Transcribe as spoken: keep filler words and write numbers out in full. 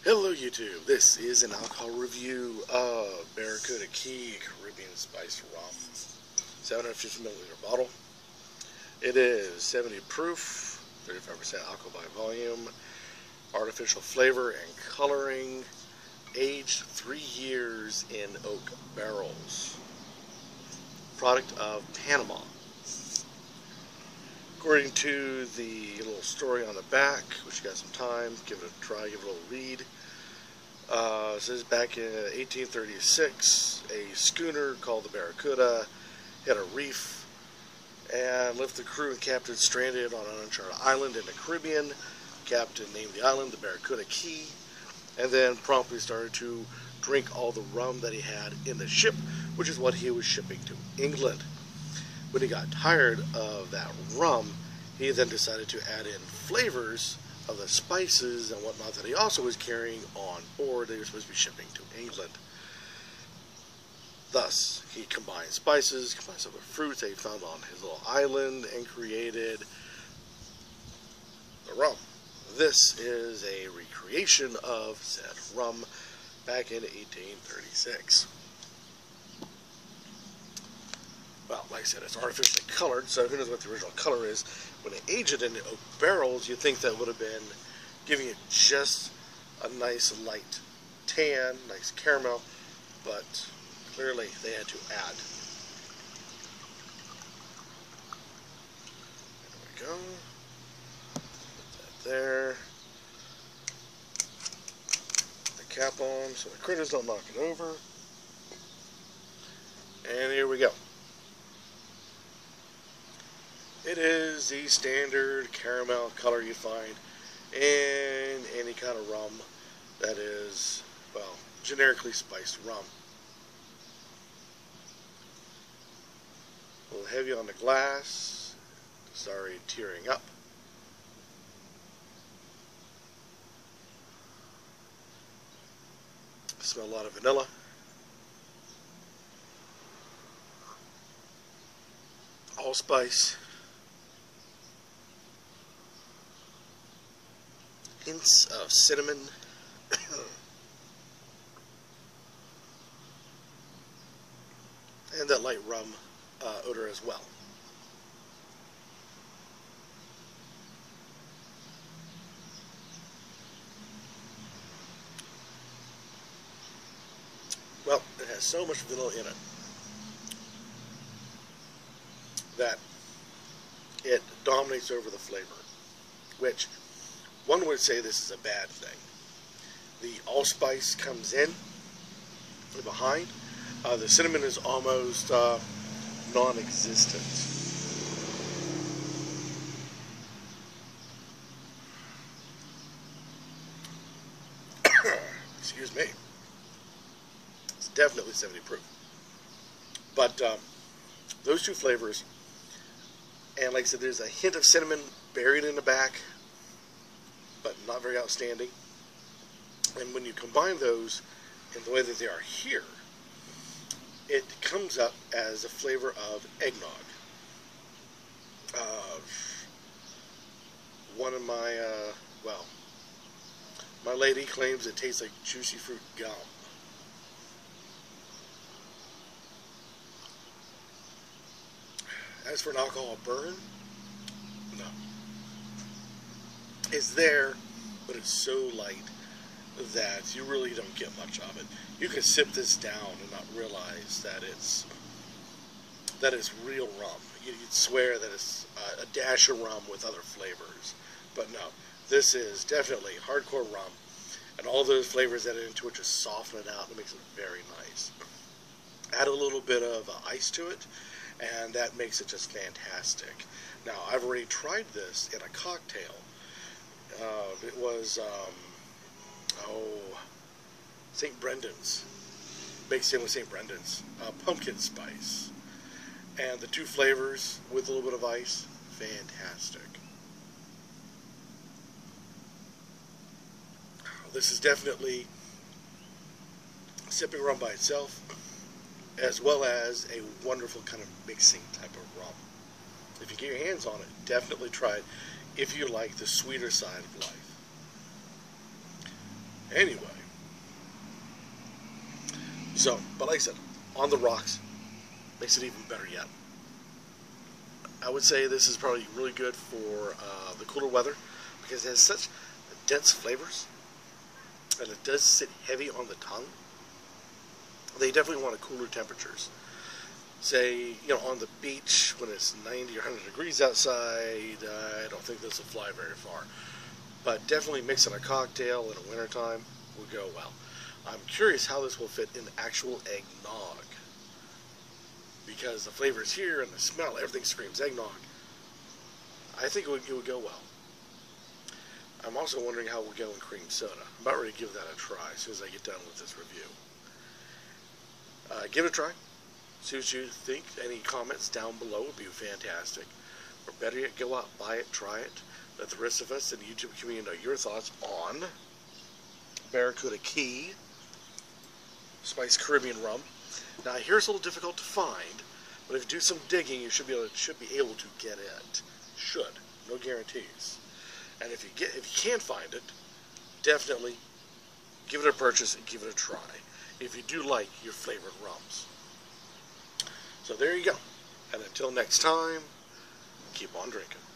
Hello YouTube, this is an alcohol review of Barracuda Cay Caribbean Spiced Rum. seven hundred fifty milliliter bottle. It is seventy proof, thirty-five percent alcohol by volume, artificial flavor and coloring, aged three years in oak barrels. Product of Panama. According to the little story on the back, which you got some time, give it a try, give it a little read. Uh, it says back in eighteen thirty-six, a schooner called the Barracuda hit a reef and left the crew and captain stranded on an uncharted island in the Caribbean. Captain named the island the Barracuda Cay, and then promptly started to drink all the rum that he had in the ship, which is what he was shipping to England. When he got tired of that rum, he then decided to add in flavors of the spices and whatnot that he also was carrying on board that he was supposed to be shipping to England. Thus, he combined spices, combined some of the fruits that he found on his little island, and created the rum. This is a recreation of said rum back in eighteen thirty-six. Well, like I said, it's artificially colored, so who knows what the original color is. When they age it in the oak barrels, you'd think that would have been giving it just a nice light tan, nice caramel, but clearly they had to add. There we go. Put that there. Put the cap on so the critters don't knock it over. And here we go. It is the standard caramel color you find in any kind of rum that is, well, generically spiced rum. A little heavy on the glass. Sorry, tearing up. Smell a lot of vanilla. Allspice. Hints of cinnamon. And that light rum uh, odor as well. Well, it has so much vanilla in it that it dominates over the flavor, which one would say this is a bad thing. The allspice comes in behind. Uh, the cinnamon is almost uh, non-existent. Excuse me. It's definitely seventy proof. But um, those two flavors, and like I said, there's a hint of cinnamon buried in the back, but not very outstanding. And when you combine those in the way that they are here, it comes up as a flavor of eggnog. Uh, one of my, uh, well, my lady claims it tastes like juicy fruit gum. As for an alcohol burn, no. It's there, but it's so light that you really don't get much of it. You can sip this down and not realize that it's that it's real rum. You'd swear that it's a dash of rum with other flavors, but no, this is definitely hardcore rum, and all those flavors added into it just soften it out and it makes it very nice. Add a little bit of uh, ice to it, and that makes it just fantastic. Now, I've already tried this in a cocktail. Uh, it was, um, oh, Saint Brendan's, mixed in with Saint Brendan's, uh, pumpkin spice. And the two flavors with a little bit of ice, fantastic. This is definitely sipping rum by itself, as well as a wonderful kind of mixing type of rum. If you get your hands on it, definitely try it if you like the sweeter side of life. Anyway, so, but like I said, on the rocks, makes it even better yet. I would say this is probably really good for uh, the cooler weather because it has such dense flavors and it does sit heavy on the tongue. They definitely want cooler temperatures. Say, you know, on the beach when it's ninety or one hundred degrees outside, I don't think this will fly very far. But definitely mixing a cocktail in the wintertime will go well. I'm curious how this will fit in actual eggnog, because the flavors here and the smell, everything screams eggnog. I think it would, it would go well. I'm also wondering how it would go in cream soda. I'm about ready to give that a try as soon as I get done with this review. Uh, give it a try. See what you think. Any comments down below would be fantastic. Or better yet, go out, buy it, try it. Let the rest of us in the YouTube community know your thoughts on Barracuda Cay Spiced Caribbean rum. Now, here's a little difficult to find, but if you do some digging, you should be able to, should be able to get it. Should. No guarantees. And if you get if you can't find it, definitely give it a purchase and give it a try if you do like your flavored rums. So there you go. And until next time, keep on drinking.